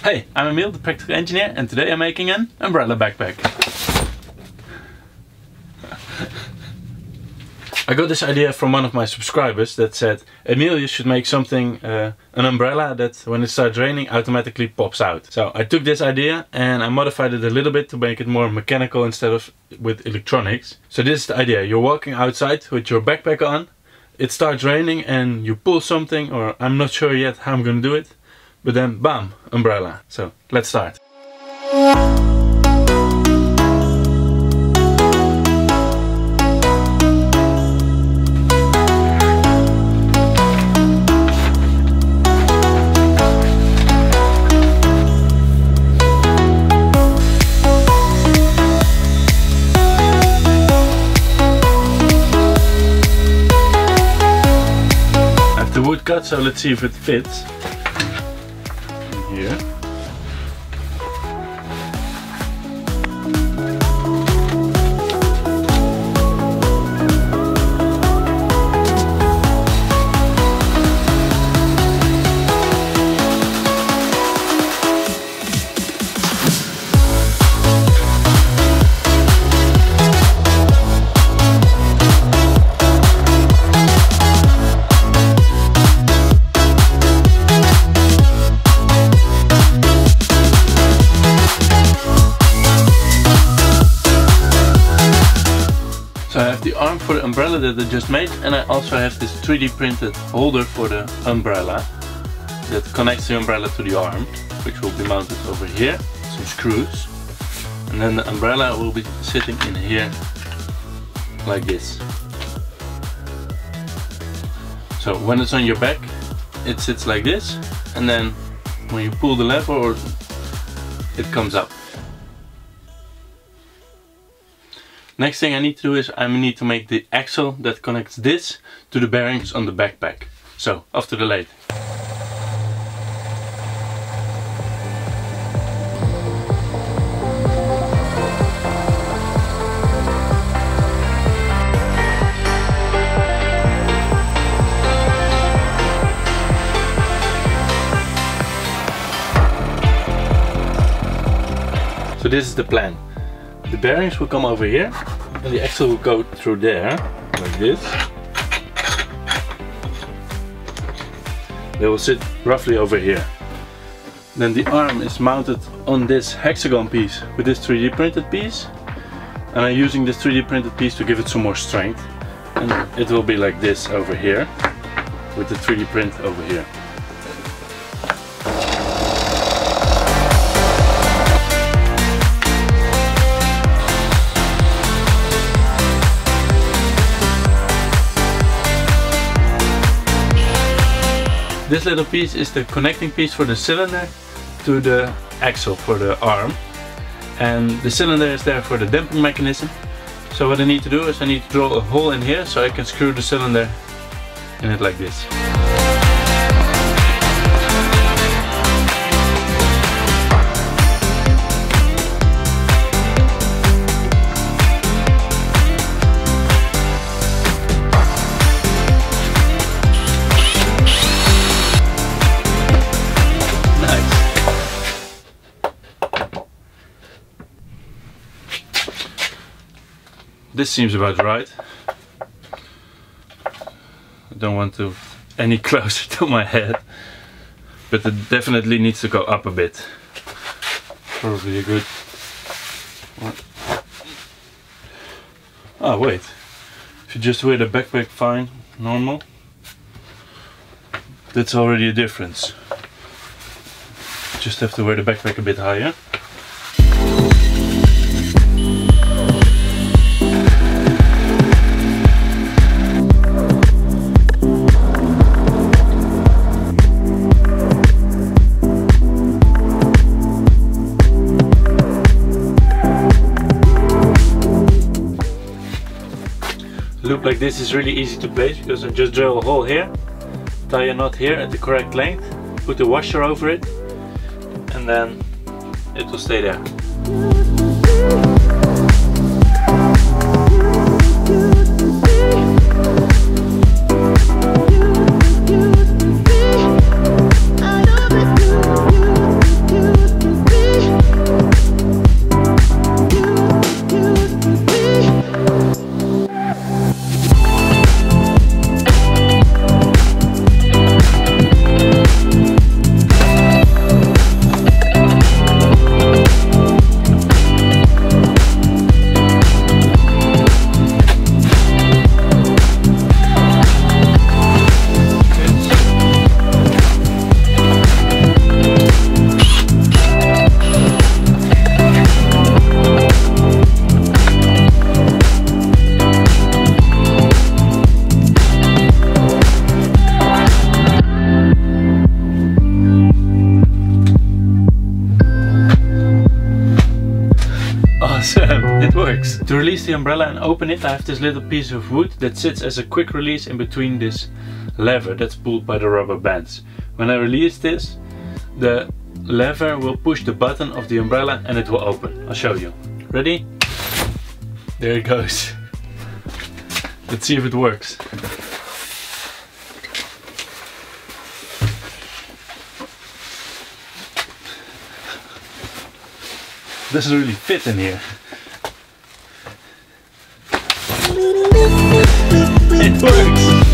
Hey, I'm Emil, the practical engineer, and today I'm making an umbrella backpack. I got this idea from one of my subscribers that said, Emil, you should make something, an umbrella that when it starts raining automatically pops out. So I took this idea and I modified it a little bit to make it more mechanical instead of with electronics. So this is the idea. You're walking outside with your backpack on, it starts raining and you pull something, or I'm not sure yet how I'm gonna do it. But then, bam, umbrella. So, let's start. I have the wood cut, so let's see if it fits. Here. So I have the arm for the umbrella that I just made, and I also have this 3D printed holder for the umbrella that connects the umbrella to the arm, which will be mounted over here, some screws, and then the umbrella will be sitting in here like this. So when it's on your back it sits like this, and then when you pull the lever it comes up. Next thing I need to do is I need to make the axle that connects this to the bearings on the backpack. So, off to the lathe. So this is the plan. The bearings will come over here and the axle will go through there, like this. They will sit roughly over here. Then the arm is mounted on this hexagon piece with this 3D printed piece. And I'm using this 3D printed piece to give it some more strength. And it will be like this over here, with the 3D print over here. This little piece is the connecting piece for the cylinder to the axle for the arm, and the cylinder is there for the damping mechanism. So what I need to do is I need to drill a hole in here so I can screw the cylinder in it like this. This seems about right. I don't want to any closer to my head, but it definitely needs to go up a bit. Probably a good... Oh wait, if you just wear the backpack fine, normal, that's already a difference. Just have to wear the backpack a bit higher. A loop like this is really easy to place because I just drill a hole here, tie a knot here at the correct length, put the washer over it, and then it will stay there. I know that you works! To release the umbrella and open it, I have this little piece of wood that sits as a quick release in between this lever that's pulled by the rubber bands. When I release this, the lever will push the button of the umbrella and it will open. I'll show you. Ready? There it goes. Let's see if it works. Doesn't really fit in here. It works!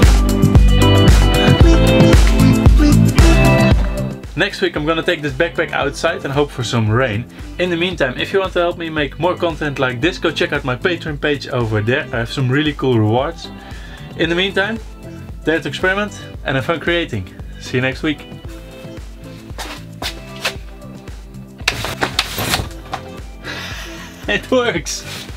Next week I'm gonna take this backpack outside and hope for some rain. In the meantime, if you want to help me make more content like this, go check out my Patreon page over there. I have some really cool rewards. In the meantime, dare to experiment and have fun creating. See you next week. It works!